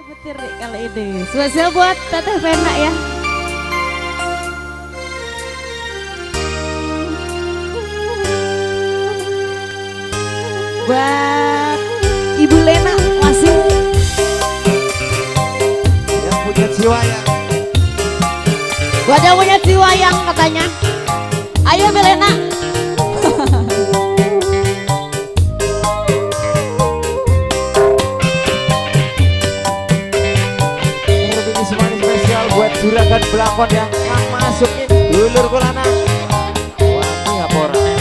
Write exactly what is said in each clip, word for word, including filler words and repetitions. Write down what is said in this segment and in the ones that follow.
Petir kali ini. Spesial buat Teteh Vena ya. Buat Ibu Lena masih yang punya jiwa yang buat yang punya jiwa yang katanya. Ayo Belena. ini semuanya spesial buat juragan belakon yang masukin dulur kulana. Wah ini apa orang?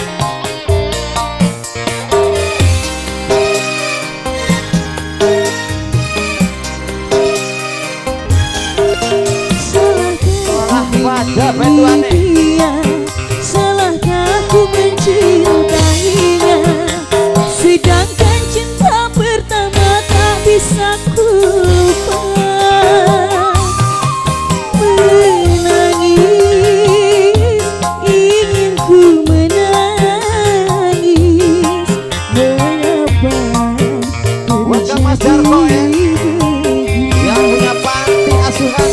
Pada bantuannya salahkah aku mencintainya, sedangkan cinta pertama tak bisa ku lupa. Menangis, ingin ku menangis, mengapa buat Mas Darko ya, yang punya panti asuhan.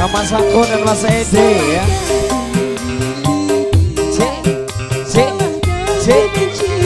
Mas Aku dan Mas Ede ya. Cek, cek, cek.